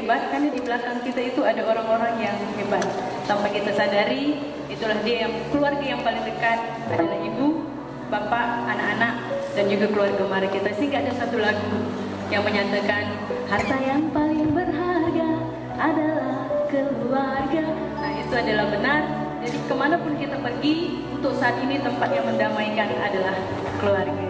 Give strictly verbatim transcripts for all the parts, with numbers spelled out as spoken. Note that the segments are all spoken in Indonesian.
hebat karena di belakang kita itu ada orang-orang yang hebat. Tanpa kita sadari, itulah dia yang keluarga yang paling dekat adalah ibu, bapak, anak-anak, dan juga keluarga mara kita. Sehingga ada satu lagu yang menyatakan harta yang paling berharga adalah keluarga. Nah, itu adalah benar. Jadi kemanapun kita pergi, untuk saat ini tempat yang mendamaikan adalah keluarga.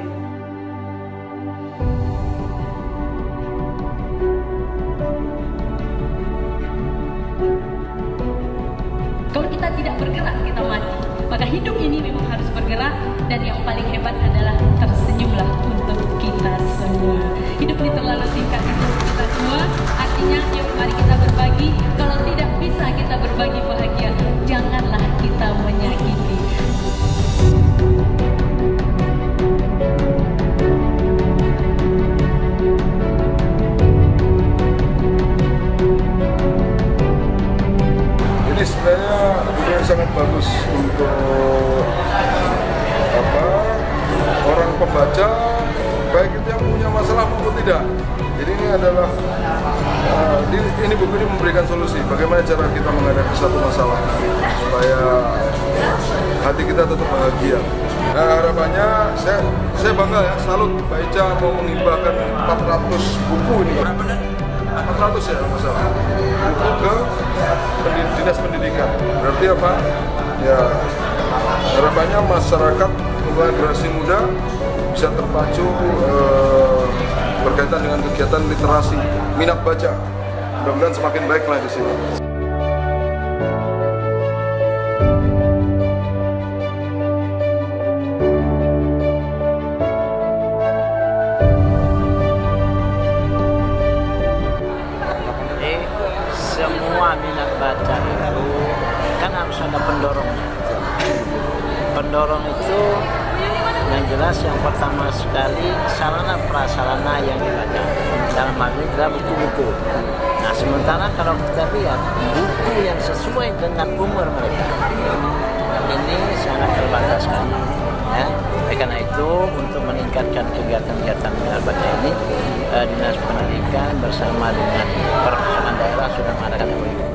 Kalau kita tidak bergerak, kita mati. Maka hidup ini memang harus bergerak, dan yang paling hebat adalah tersenyumlah untuk kita semua. Hidup ini terlalu singkat untuk kita semua. Artinya, yuk mari kita berbagi. Kalau tidak bisa kita berbagi bahagia, janganlah kita menyakiti. Ini sebenarnya buku yang sangat bagus untuk apa orang pembaca, baik itu yang punya masalah maupun tidak. Jadi ini adalah uh, ini, ini buku ini memberikan solusi bagaimana cara kita menghadapi satu masalah supaya hati kita tetap bahagia. Nah, harapannya saya saya bangga ya, salut Pak Ica mau menghibahkan empat ratus buku ini. empat ratus ya masalah buku ke pendid dinas pendidikan. Berarti apa? Ya harapannya masyarakat generasi muda bisa terpacu eh, berkaitan dengan kegiatan literasi, minat baca. Mudah-mudahan semakin baiklah di sini. Semua minat baca itu kan harus ada pendorongnya. Pendorong itu yang jelas yang pertama sekali sarana prasarana yang dibaca. Dalam hal ini adalah buku-buku. Nah, sementara kalau kita lihat buku yang sesuai dengan umur mereka ini sangat terbatas sekali. Ya. Karena itu untuk meningkatkan kegiatan-kegiatan minat baca ini, eh, Dinas Pendidikan bersama dengan perpustakaan daerah sudah mengadakan